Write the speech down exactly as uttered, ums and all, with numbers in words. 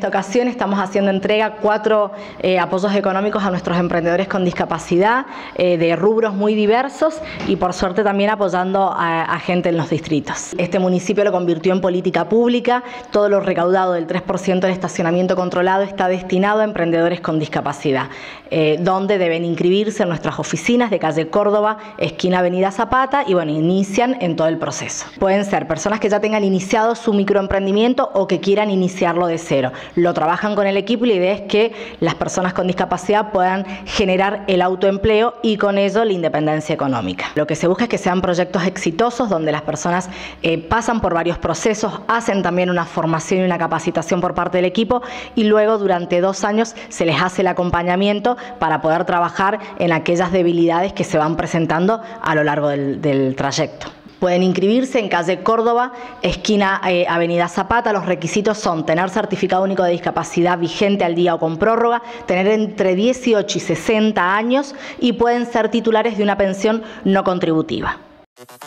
esta ocasión estamos haciendo entrega cuatro eh, apoyos económicos a nuestros emprendedores con discapacidad eh, de rubros muy diversos y por suerte también apoyando a, a gente en los distritos. Este municipio lo convirtió en política pública. Todo lo recaudado del tres por ciento del estacionamiento controlado está destinado a emprendedores con discapacidad, eh, donde deben inscribirse en nuestras oficinas de calle Córdoba, esquina Avenida Zapata, y bueno, inician en todo el proceso. Pueden ser personas que ya tengan iniciado su microemprendimiento o que quieran iniciarlo de cero. Lo trabajan con el equipo y la idea es que las personas con discapacidad puedan generar el autoempleo y con ello la independencia económica. Lo que se busca es que sean proyectos exitosos donde las personas eh, pasan por varios procesos, hacen también una formación y una capacitación por parte del equipo y luego durante dos años se les hace el acompañamiento para poder trabajar en aquellas debilidades que se van presentando a lo largo del, del trayecto. Pueden inscribirse en calle Córdoba, esquina eh, Avenida Zapata. Los requisitos son tener certificado único de discapacidad vigente al día o con prórroga, tener entre dieciocho y sesenta años y pueden ser titulares de una pensión no contributiva.